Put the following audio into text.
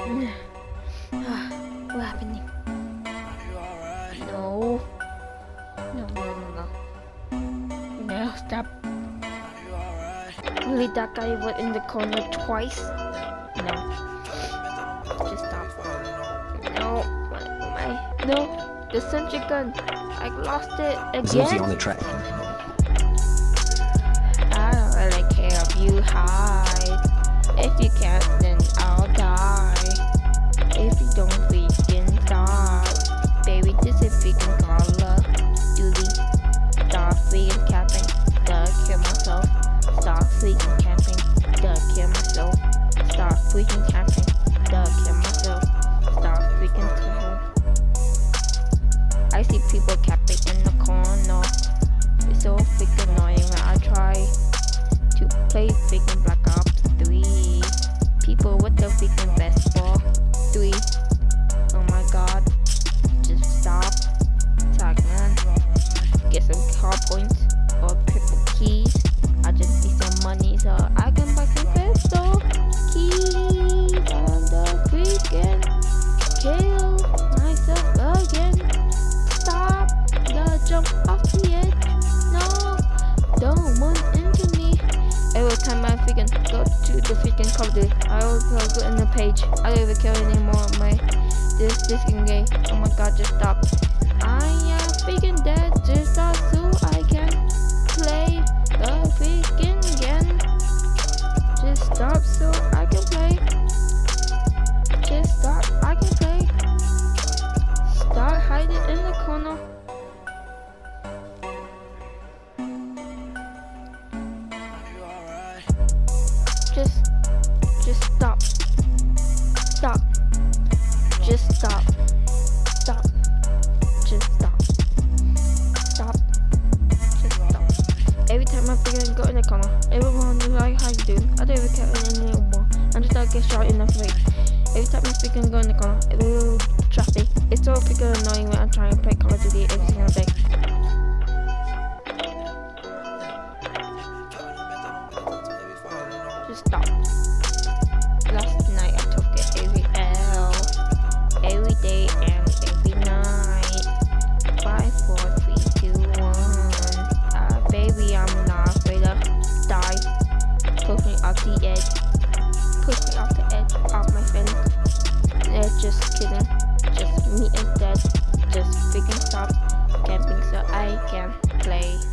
What happening? No. No, stop. Really, that guy was in the corner twice? No. Just stop. No. No. The sentry gun. I lost it again. It's usually on the track. I don't really care if you hide. If you can't, then I'll die. If you don't freaking stop, baby, this is freaking Call of Duty. Stop freaking camping, kill myself. Stop freaking camping, kill myself. Stop freaking camping, kill myself. Stop freaking camping. I see people camping in the corner. It's so freaking annoying when I try to play freaking Black Ops 3. People with the freaking basketball 3. Oh my god. Just stop. So I can get some car points or triple keys. I just need some money so I can buy some pistol keys on the freaking kill myself again. Stop the jump off the edge. No, don't run into me. Every time I freaking go to the freaking Call of Duty, I always go in the page. I don't even care anymore on my this freaking game. Oh my god, just stop. I am freaking dead. Just stop so I can play the freaking game. Just stop so I can play. Just stop, I can play. Start hiding in the corner. Just stop. Stop. Just stop. Stop. Just stop. Stop. Just stop. Every time I freaking go in the corner, everyone is like, how you doing? I don't even care anymore. I'm just like get shot in the face. Every time I freaking go in the corner, every traffic. It's so freaking annoying when I'm trying to play Call of Duty every single day. Just stop. Last night I took it every L, every day and every night. 5, 4, 3, 2, 1. Baby, I'm not afraid to die. Push me off the edge. Push me off the edge of my friend. Just kidding. Just me is dead. Just freaking stop camping so I can play.